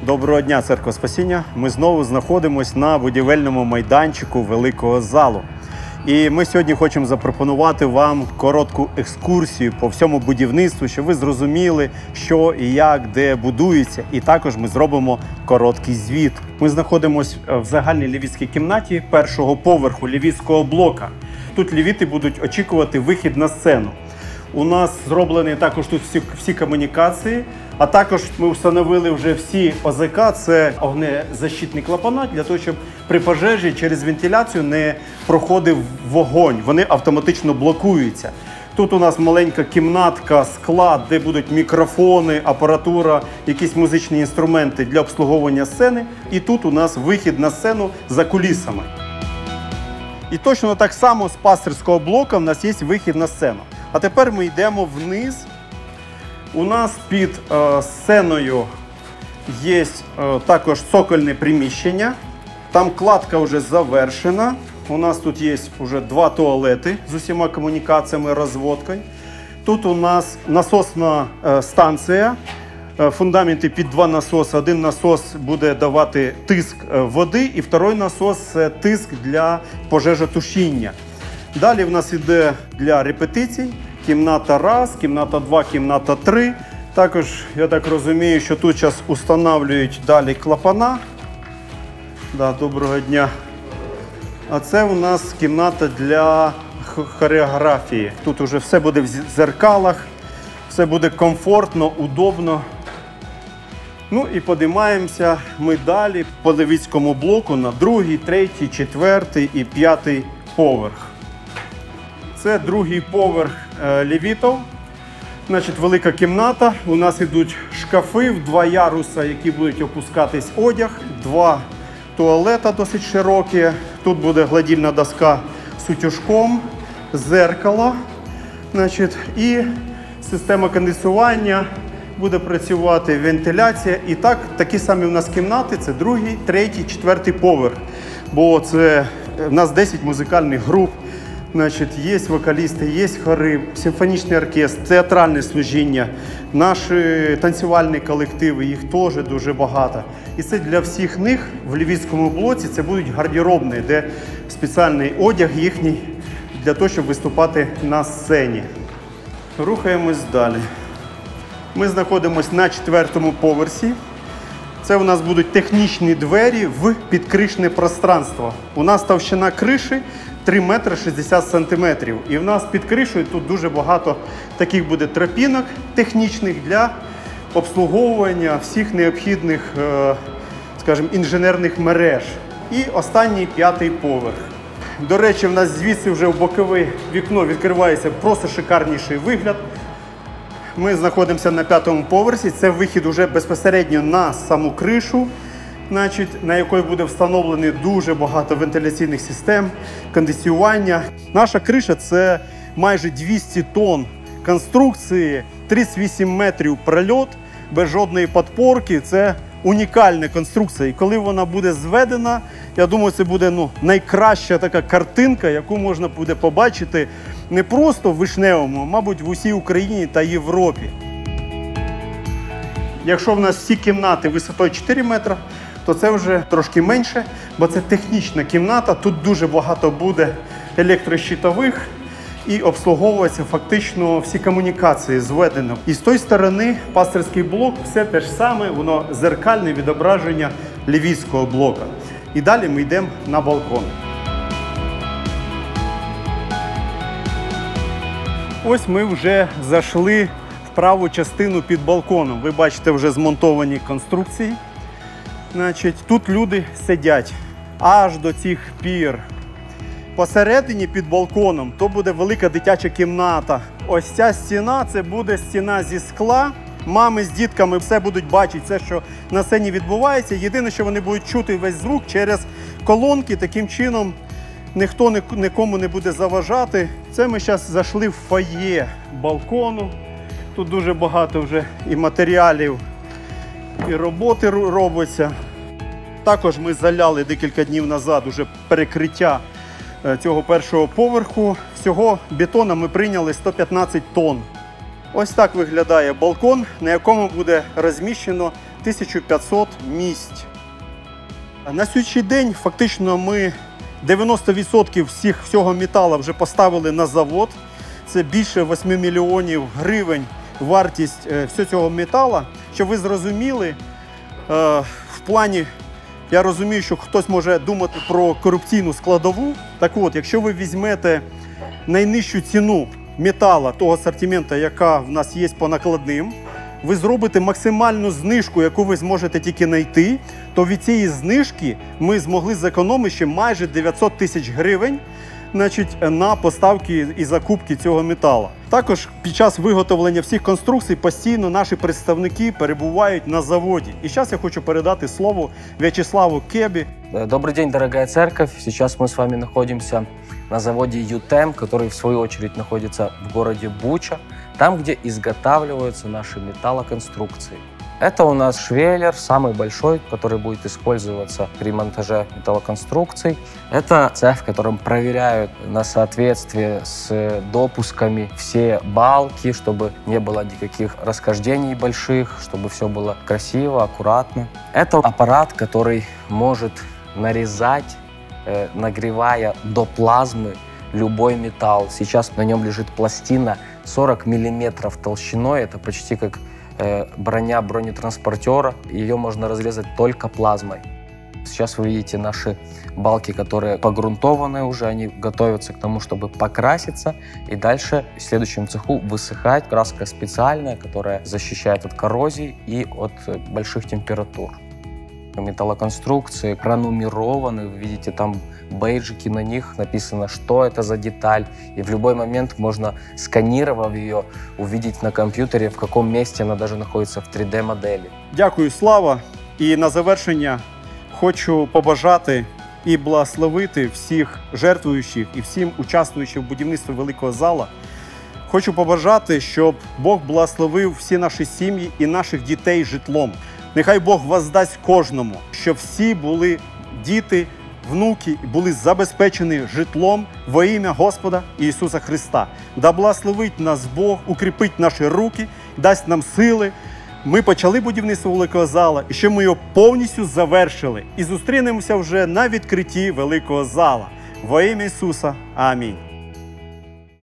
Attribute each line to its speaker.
Speaker 1: Доброго дня, Церква Спасіння! Ми знову знаходимося на будівельному майданчику великого залу. І ми сьогодні хочемо запропонувати вам коротку екскурсію по всьому будівництву, щоб ви зрозуміли, що і як, де будується. І також ми зробимо короткий звіт. Ми знаходимося в загальній лівітській кімнаті першого поверху лівітського блока. Тут лівіти будуть очікувати вихід на сцену. У нас зроблені також тут всі комунікації, а також ми встановили вже всі ОЗК, це огнезащитні клапана, для того, щоб при пожежі через вентиляцію не проходив вогонь, вони автоматично блокуються. Тут у нас маленька кімнатка, склад, де будуть мікрофони, апаратура, якісь музичні інструменти для обслуговування сцени. І тут у нас вихід на сцену за кулісами. І точно так само з пастирського блоку у нас є вихід на сцену. А тепер ми йдемо вниз. У нас під сценою є також цокольне приміщення. Там кладка вже завершена. У нас тут є вже 2 туалети з усіма комунікаціями, розводкою. Тут у нас насосна станція. Фундаменти під 2 насоси. Один насос буде давати тиск води, і другий насос – це тиск для пожежотушіння. Далі в нас йде для репетицій. Кімната 1, кімната 2, кімната 3. Також, я так розумію, що тут зараз встановлюють далі клапана. Доброго дня. А це у нас кімната для хореографії. Тут вже все буде в зеркалах, все буде комфортно, удобно. Ну і підіймаємося ми далі по лівітському блоку на 2-й, 3-й, 4-й і 5-й поверх. Це 2-й поверх лівітів. Значить, велика кімната. У нас йдуть шкафи в 2 яруса, які будуть опускатись одяг. 2 туалета досить широкі. Тут буде гладильна доска з утюжком, зеркало. Значить, і система кондиціювання, буде працювати вентиляція. І такі самі у нас кімнати. Це 2-й, 3-й, 4-й поверх. Бо це у нас 10 музикальних груп. Значить, є вокалісти, є хори, симфонічний оркестр, театральне служіння, наші танцювальні колективи, їх теж дуже багато. І це для всіх них в лівітському блоці це будуть гардеробні, де спеціальний одяг їхній для того, щоб виступати на сцені. Рухаємось далі. Ми знаходимося на 4-му поверсі. Це у нас будуть технічні двері в підкришне пространство. У нас товщина криші 3 метри 60 сантиметрів. І в нас під кришею тут дуже багато таких буде тропінок технічних для обслуговування всіх необхідних, скажімо, інженерних мереж. І останній 5-й поверх. До речі, в нас звідси вже в бокове вікно відкривається просто шикарніший вигляд. Ми знаходимося на 5-му поверсі. Це вихід уже безпосередньо на саму кришу, на якій буде встановлено дуже багато вентиляційних систем, кондиціювання. Наша криша – це майже 200 тонн конструкції, 38 метрів прольот, без жодної підпорки. Це унікальна конструкція. І коли вона буде зведена, я думаю, це буде найкраща така картинка, яку можна буде побачити не просто в Вишневому, а, мабуть, в усій Україні та Європі. Якщо в нас всі кімнати висотою 4 метри, то це вже трошки менше, бо це технічна кімната. Тут дуже багато буде електрощитових і обслуговуються фактично всі комунікації зведено. І з тої сторони пастирський блок все те ж саме, воно зеркальне відображення лівітського блока. І далі ми йдемо на балкон. Ось ми вже зайшли в праву частину під балконом. Ви бачите вже змонтовані конструкції. Значить, тут люди сидять аж до цих пір. Посередині під балконом то буде велика дитяча кімната. Ось ця стіна – це буде стіна зі скла. Мами з дітками все будуть бачити, все, що на сцені відбувається. Єдине, що вони будуть чути весь звук через колонки. Таким чином ніхто нікому не буде заважати. Це ми зараз зайшли в фоє балкону. Тут дуже багато вже і матеріалів, і роботи робиться. Також ми заляли декілька днів назад уже перекриття цього першого поверху. Всього бетону ми прийняли 115 тонн. Ось так виглядає балкон, на якому буде розміщено 1500 місць. На сьогоднішній день фактично ми 90% всього металу вже поставили на завод. Це більше 8 мільйонів гривень вартість всього цього металу. Щоб ви зрозуміли, в плані, я розумію, що хтось може думати про корупційну складову. Так от, якщо ви візьмете найнижчу ціну металу, того асортименту, яка в нас є по накладним, ви зробите максимальну знижку, яку ви зможете тільки знайти, то від цієї знижки ми змогли зекономити ще майже 900 тисяч гривень, значить, на поставки і закупки цього металу. Також під час виготовлення всіх конструкцій постійно наші представники перебувають на заводі. І зараз я хочу передати слово В'ячеславу Кебі.
Speaker 2: Добрый день, дорогая церковь. Сейчас мы с вами находимся на заводе ЮТЭМ, который в свою очередь находится в городе Буча, там, где изготавливаются наши металлоконструкции. Это у нас швеллер, самый большой, который будет использоваться при монтаже металлоконструкций. Это цех, в котором проверяют на соответствие с допусками все балки, чтобы не было никаких расхождений больших, чтобы все было красиво, аккуратно. Это аппарат, который может нарезать, нагревая до плазмы, любой металл. Сейчас на нем лежит пластина 40 миллиметров толщиной. Это почти как броня бронетранспортера. Ее можно разрезать только плазмой. Сейчас вы видите наши балки, которые погрунтованы уже. Они готовятся к тому, чтобы покраситься. И дальше в следующем цеху высыхать. Краска специальная, которая защищает от коррозии и от больших температур. Металлоконструкции пронумерованы, вы видите там бейджики на них, написано, что это за деталь. И в любой момент можно, сканировав ее, увидеть на компьютере, в каком месте она даже находится в 3D-моделі.
Speaker 1: Дякую, Слава. І на завершення хочу побажати і благословити всіх жертвуючих і всім участвуючих в будівництві великого зала. Хочу побажати, щоб Бог благословив всі наші сім'ї і наших дітей житлом. Нехай Бог воздасть кожному, щоб всі були діти, внуки, були забезпечені житлом во ім'я Господа Ісуса Христа. Да благословить нас Бог, укріпить наші руки, дасть нам сили. Ми почали будівництво великого зала, і ще ми його повністю завершили. І зустрінемося вже на відкритті великого зала. Во ім'я Ісуса. Амінь.